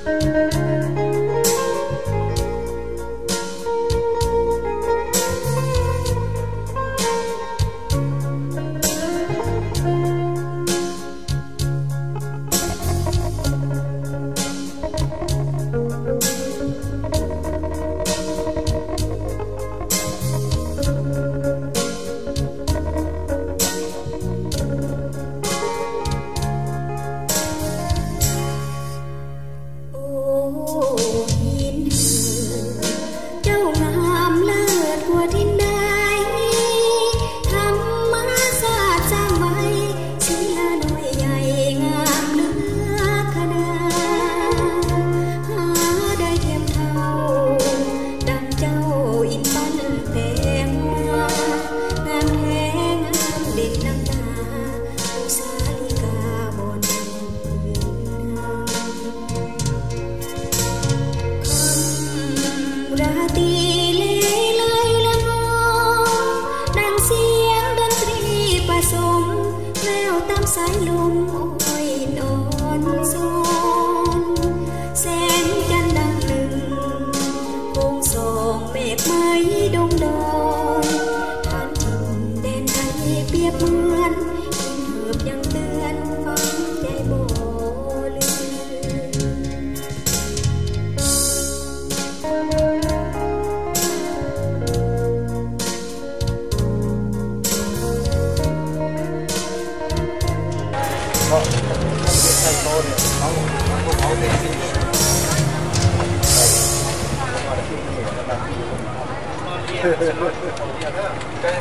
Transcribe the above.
สายลมอ้อยนอนโซนแสงจันทร์ดังหนึ่งโค้งส่องเมฆไม้ดงดอนท่านถิ่นแดนไทยเปรียบเหมือนยิ่งเหิบยังเตือนฟังใจบ่ลืมก็ใส่โต๊ะเนี่ยเขาเป็นสิ่งที่